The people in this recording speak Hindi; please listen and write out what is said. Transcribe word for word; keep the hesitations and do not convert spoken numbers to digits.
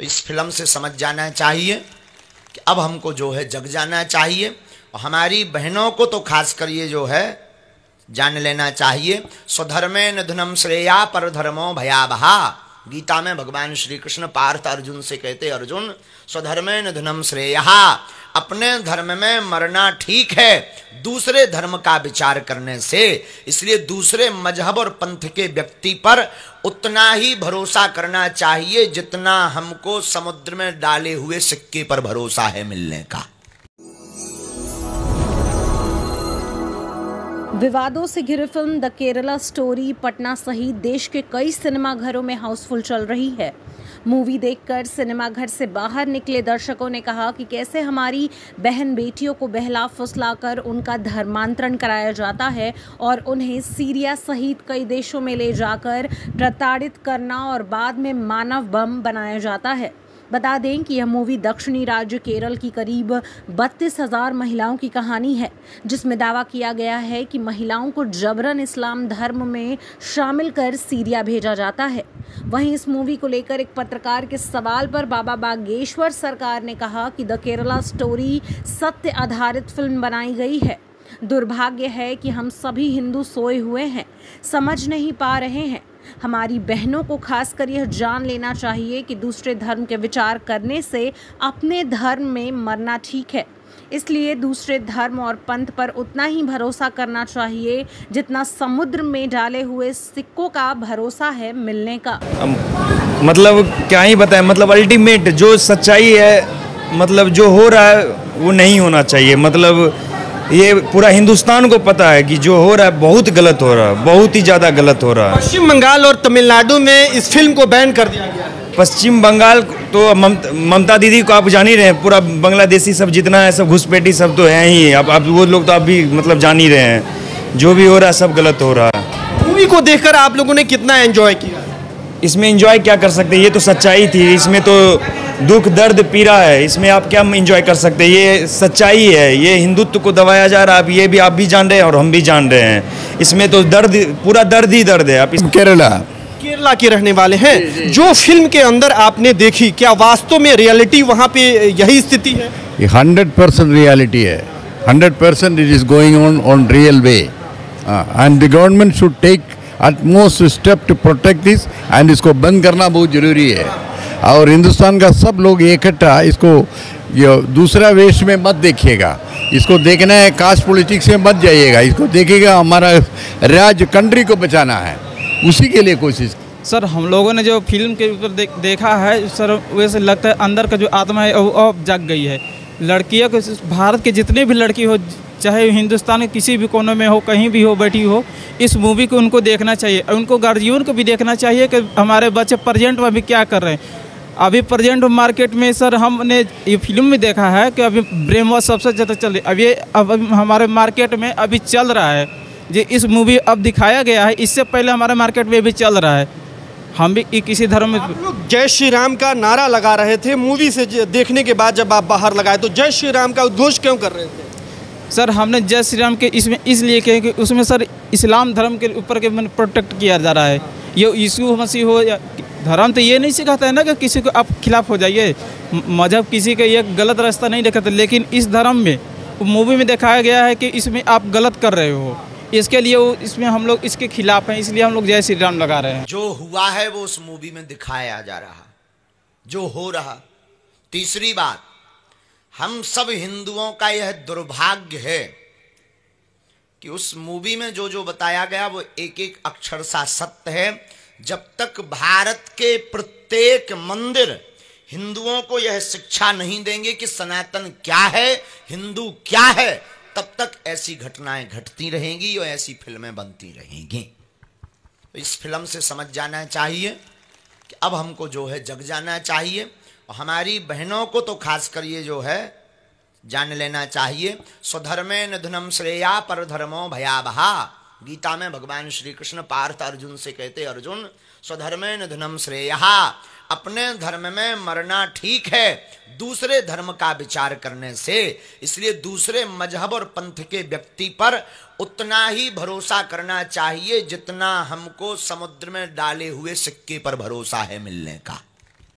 तो इस फिल्म से समझ जाना चाहिए कि अब हमको जो है जग जाना चाहिए, और हमारी बहनों को तो खास कर ये जो है जान लेना चाहिए। स्वधर्मे निधनम श्रेया पर धर्मो भयावहा। गीता में भगवान श्री कृष्ण पार्थ अर्जुन से कहते, अर्जुन स्वधर्मे निधनम श्रेया, अपने धर्म में मरना ठीक है दूसरे धर्म का विचार करने से। इसलिए दूसरे मजहब और पंथ के व्यक्ति पर उतना ही भरोसा करना चाहिए जितना हमको समुद्र में डाले हुए सिक्के पर भरोसा है मिलने का। विवादों से घिरी film the Kerala story Patna सहित देश के कई सिनेमाघरों में हाउसफुल चल रही है। मूवी देखकर सिनेमाघर से बाहर निकले दर्शकों ने कहा कि कैसे हमारी बहन बेटियों को बहला फुसलाकर उनका धर्मांतरण कराया जाता है और उन्हें सीरिया सहित कई देशों में ले जाकर प्रताड़ित करना और बाद में मानव बम बनाया जाता है। बता दें कि यह मूवी दक्षिणी राज्य केरल की करीब बत्तीस हजार महिलाओं की कहानी है, जिसमें दावा किया गया है कि महिलाओं को जबरन इस्लाम धर्म में शामिल कर सीरिया भेजा जाता है। वहीं इस मूवी को लेकर एक पत्रकार के सवाल पर बाबा बागेश्वर सरकार ने कहा कि द केरला स्टोरी सत्य आधारित फिल्म बनाई गई है। दुर्भाग्य है कि हम सभी हिंदू सोए हुए हैं, समझ नहीं पा रहे हैं। हमारी बहनों को खासकर यह जान लेना चाहिए कि दूसरे धर्म के विचार करने से अपने धर्म में मरना ठीक है। इसलिए दूसरे धर्म और पंथ पर उतना ही भरोसा करना चाहिए जितना समुद्र में डाले हुए सिक्कों का भरोसा है मिलने का। मतलब क्या ही बताएं, मतलब अल्टीमेट जो सच्चाई है, मतलब जो हो रहा है वो नहीं होना चाहिए। मतलब ये पूरा हिंदुस्तान को पता है कि जो हो रहा है बहुत गलत हो रहा है, बहुत ही ज़्यादा गलत हो रहा है। पश्चिम बंगाल और तमिलनाडु में इस फिल्म को बैन कर दिया गया है। पश्चिम बंगाल तो ममता ममता दीदी को आप जान ही रहे हैं, पूरा बांग्लादेशी सब जितना है सब घुसपैठी सब तो है ही। अब आप वो लोग तो आप भी मतलब जान ही रहे हैं, जो भी हो रहा है सब गलत हो रहा है। मूवी को देखकर आप लोगों ने कितना एंजॉय किया? इसमें एंजॉय क्या कर सकते हैं, ये तो सच्चाई थी। इसमें तो दुख दर्द पीड़ा है, इसमें आप क्या एंजॉय कर सकते हैं। ये सच्चाई है, ये हिंदुत्व को दबाया जा रहा है। अब ये भी आप भी जान रहे हैं और हम भी जान रहे हैं। इसमें तो दर्द, पूरा दर्द ही दर्द है। आप इस केरला केरला के रहने वाले हैं। जो फिल्म के अंदर आपने देखी, क्या वास्तव में रियलिटी वहाँ पे यही स्थिति है? ये हंड्रेड परसेंट रियलिटी है। Hundred percent it is going on on real way and the government should take utmost step to protect this and इसको बंद करना बहुत जरूरी है। और हिंदुस्तान का सब लोग इकट्ठा इसको दूसरा वेश में मत देखिएगा। इसको देखना है कास्ट पॉलिटिक्स में मत जाइएगा। इसको देखिएगा हमारा राज्य कंट्री को बचाना है, उसी के लिए कोशिश। सर हम लोगों ने जो फिल्म के ऊपर देख, देखा है सर, वैसे लगता है अंदर का जो आत्मा है वो अब जाग गई है। लड़कियों को, भारत के जितने भी लड़की हो, चाहे हिंदुस्तान के किसी भी कोने में हो, कहीं भी हो बैठी हो, इस मूवी को उनको देखना चाहिए। उनको गार्जियन को भी देखना चाहिए कि हमारे बच्चे प्रेजेंट में अभी क्या कर रहे हैं। अभी प्रेजेंट मार्केट में सर हमने ये फिल्म में देखा है कि अभी ब्रेन वॉश सबसे ज़्यादा चल रही है। अब ये अब हमारे मार्केट में अभी चल रहा है। जो इस मूवी अब दिखाया गया है, इससे पहले हमारे मार्केट में भी चल रहा है। हम भी किसी धर्म में लोग जय श्री राम का नारा लगा रहे थे मूवी से देखने के बाद। जब आप बाहर लगाए तो जय श्री राम का उद्घोष क्यों कर रहे थे? सर हमने जय श्री राम के इसमें इसलिए किया कि उसमें सर इस्लाम धर्म के ऊपर के मैंने प्रोटेक्ट किया जा रहा है। ये यीशु मसीह हो या धर्म तो ये नहीं सिखाता है ना कि किसी को आप खिलाफ हो जाइए। मजहब किसी का ये गलत रास्ता नहीं दिखाता, लेकिन इस धर्म में मूवी में दिखाया गया है कि इसमें आप गलत कर रहे हो। इसके लिए वो इसमें हम लोग इसके खिलाफ हैं, इसलिए हम लोग जय श्री राम लगा रहे हैं। जो हुआ है वो उस मूवी में दिखाया जा रहा, जो हो रहा। तीसरी बात, हम सब हिंदुओं का यह दुर्भाग्य है कि उस मूवी में जो जो बताया गया वो एक एक अक्षर सा सत्य है। जब तक भारत के प्रत्येक मंदिर हिंदुओं को यह शिक्षा नहीं देंगे कि सनातन क्या है, हिंदू क्या है, तब तक ऐसी घटनाएं घटती रहेंगी और ऐसी फिल्में बनती रहेंगी। तो इस फिल्म से समझ जाना चाहिए कि अब हमको जो है जग जाना चाहिए, और हमारी बहनों को तो खासकर ये जो है जान लेना चाहिए। स्वधर्मे निधनम श्रेया पर धर्मो भयावहा। गीता में भगवान श्री कृष्ण पार्थ अर्जुन से कहते, अर्जुन स्वधर्मे निधनम श्रेया, अपने धर्म में मरना ठीक है दूसरे धर्म का विचार करने से। इसलिए दूसरे मजहब और पंथ के व्यक्ति पर उतना ही भरोसा करना चाहिए जितना हमको समुद्र में डाले हुए सिक्के पर भरोसा है मिलने का।